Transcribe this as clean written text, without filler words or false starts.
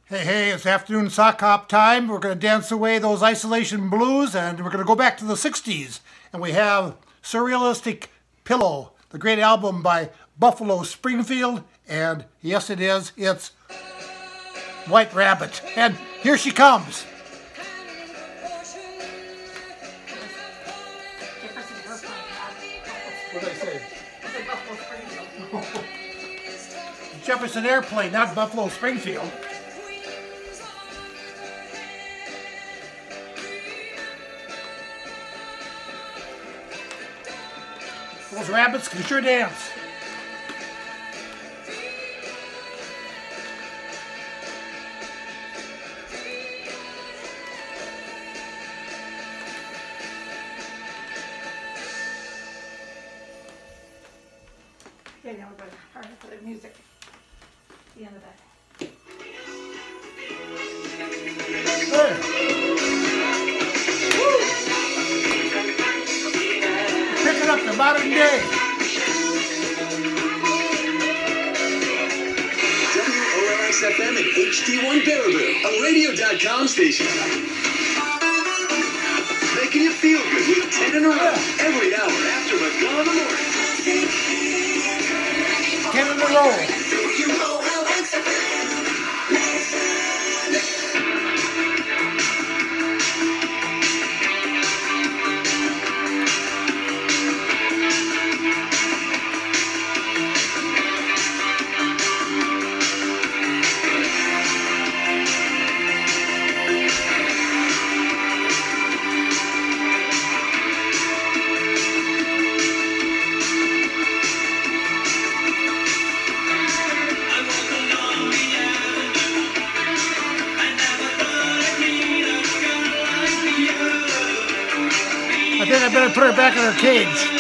Hey, hey, it's afternoon sock hop time. We're going to dance away those isolation blues and we're going to go back to the 60s. And we have Surrealistic Pillow, the great album by Buffalo Springfield. And yes, it is. It's White Rabbit. And here she comes. What did I say? Jefferson Airplane, not Buffalo Springfield. Those rabbits can sure dance. Okay, now we're going to hurry for the music. The end of that. Hey. Picking up the modern day. WOLX-FM and HD1 Baraboo, a radio.com station. Making you feel good with 10 in a row every hour after McGaw in the morning. 10 in a row. I think I better put her back in her cage.